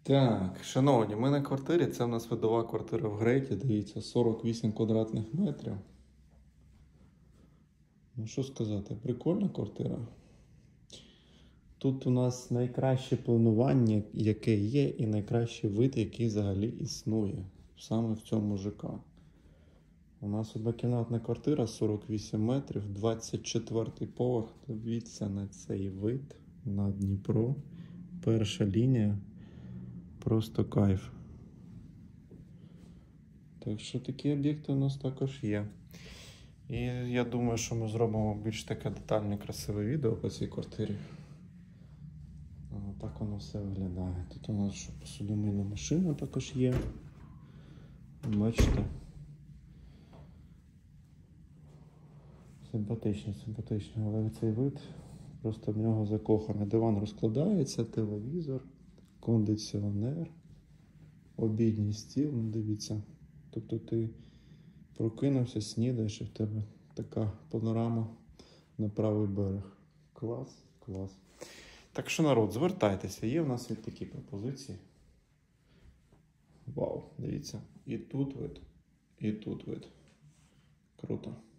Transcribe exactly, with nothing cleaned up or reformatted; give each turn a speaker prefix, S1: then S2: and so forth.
S1: Так, шановні, ми на квартирі. Це в нас видова квартира в Грейті. Дивіться, сорок вісім квадратних метрів. Ну що сказати, прикольна квартира. Тут у нас найкраще планування, яке є, і найкращий вид, який взагалі існує. Саме в цьому ЖК. У нас однокімнатна квартира, сорок вісім метрів, двадцять четвертий поверх. Дивіться на цей вид, на Дніпро. Перша лінія. Просто кайф. Так що такі об'єкти у нас також є. І я думаю, що ми зробимо більш таке детальне, красиве відео по цій квартирі. Так воно все виглядає. Тут у нас що, посудомийна машина також є. Бачите? Симпатично, симпатично, але цей вид просто в нього закоханий. Диван розкладається, телевізор, кондиціонер, обідній стіл, ну дивіться. Тобто ти прокинувся, снідаєш і в тебе така панорама на правий берег. Клас, клас. Так що, народ, звертайтеся, є в нас і такі пропозиції. Вау, дивіться, і тут вид, і тут вид. Круто.